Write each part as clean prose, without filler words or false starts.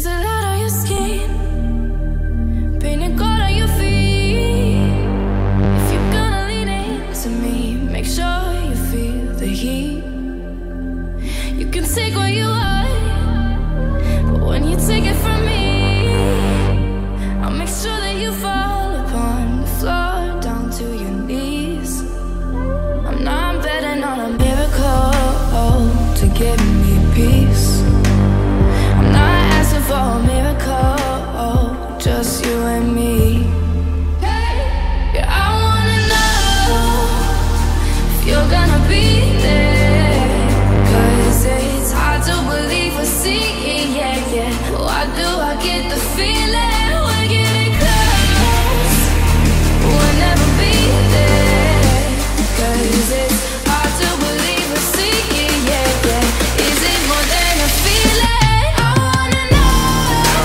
There's a lot on your skin, painted gold on your feet. If you're gonna lean into me, make sure you feel the heat. You can take what you want, but when you take it from me, I'll make sure that you fall upon the floor down to your knees. I'm not betting on a miracle to give me peace. I'm not asking for a miracle, just you and me. Yeah, I wanna know if you're gonna be there, 'cause it's hard to believe we're seeing, yeah, yeah. Why do I get the feeling we're getting close? We'll never be there, 'cause it's hard to believe we're seeing, yeah, yeah. Is it more than a feeling? I wanna know.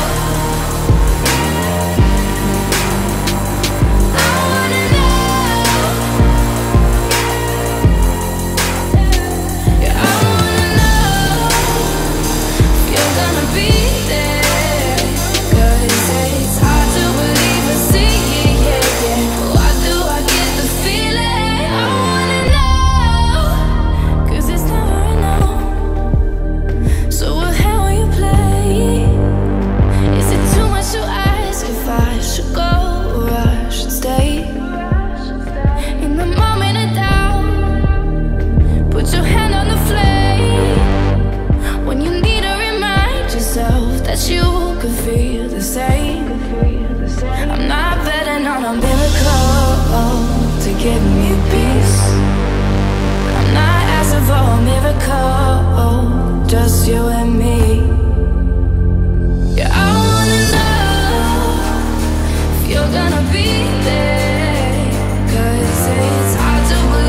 I wanna know. Yeah, I wanna know if you're gonna be there, 'cause it's hard to believe we're seeing, yeah, yeah. Why do I get the feeling? I wanna know, 'cause it's never enough. So what hand will you play? Is it too much to ask if I should go or I should stay? In the moment of doubt, put your hand on the flame. When you need to remind yourself that you could feel the same. I'm not betting on a miracle to give me peace. I'm not asking for a miracle, just you and me. Yeah, I wanna know if you're gonna be there, 'cause it's hard to believe